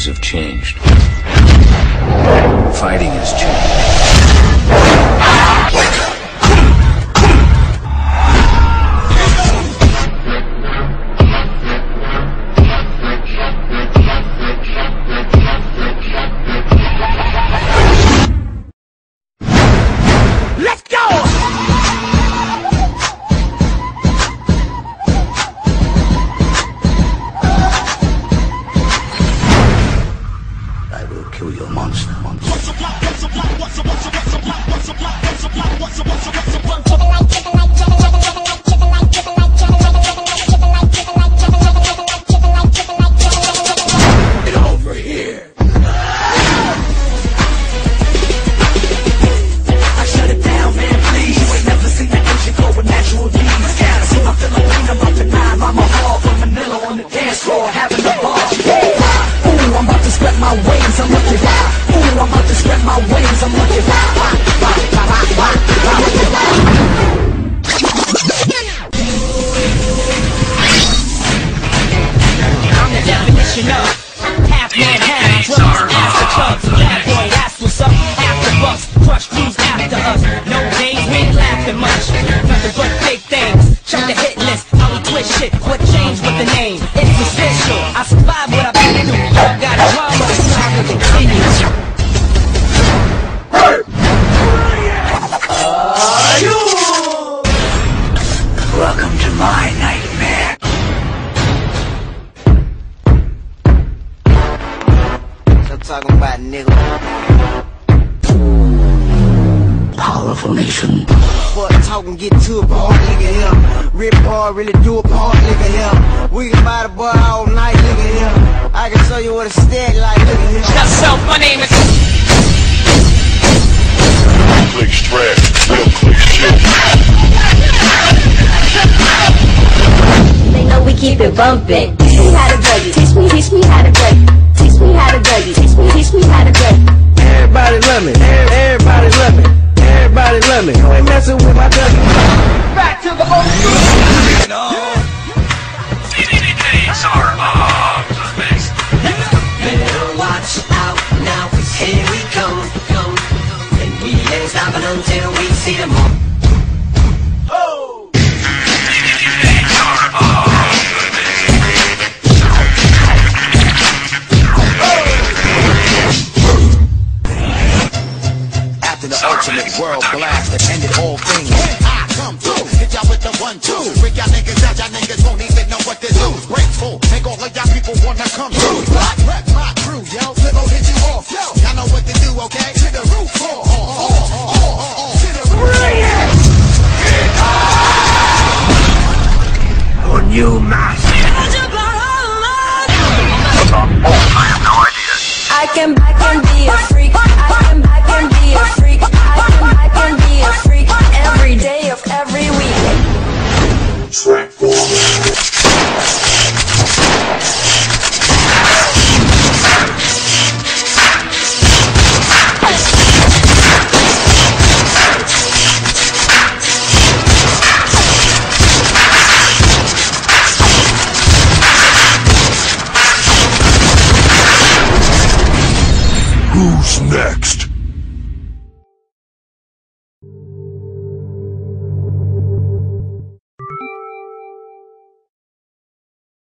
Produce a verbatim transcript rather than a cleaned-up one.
Times have changed. Fighting has changed. Let's go! I will kill your monster. monster. Get over here. I shut it down, man, please. You ain't never seen an Asian go with natural D's. Gotta see my Filipino up to nine. I'm a hall from Manila on the dance floor, having a ball. Ooh, I'm about to spread my wings, I'm looking wild. Ooh, I'm about to spread my wings, I'm looking wild. I'm the definition of half man, half drugs, after thugs. Bad boy, that's what's up. After bucks, crush crews after us. No days, we ain't laughing much. Nothing but big things. Check the hit list, how we twist shit. What changed with the name? It's essential. I survived what I've been through. Y'all got drama, it's time to continue. Welcome to my nightmare. I'm talking about, nigga. Powerful nation. Fuck talking, get to a part, look at him. Rip hard, really do a part, look at him. We can buy the boy all night, look at him. I can show you what a steady like, look at him. Now, self, my name is. Click strap, real click shit. They know we keep it bumpin'. Teach me how to buggy. Teach me, teach me how to buggy. Teach me how to buggy. Teach me, teach me how to buggy. Everybody love me, everybody love me. Everybody love me. You ain't messing with my cousin. Back to the old school. These are off the base. Better watch out now, 'cause here we come, come. And we ain't stopping until we see them all. Oh! These are off the base. After the ultimate world blast that ended all things, I come through, hit y'all with the one, two. Freak y'all niggas out, y'all niggas won't even know what to do. Break full, make all of y'all people wanna come through. Rock, rep my crew, yo, Flippo hit you off, yo. Y'all know what to do, okay? To the roof, oh, oh, oh, oh, oh, oh, to the roof. On you, master. I have no idea. I can, I can be a freak. I can, I can be a freak. I can, I can be a freak every day of every week. Track four. Who's next?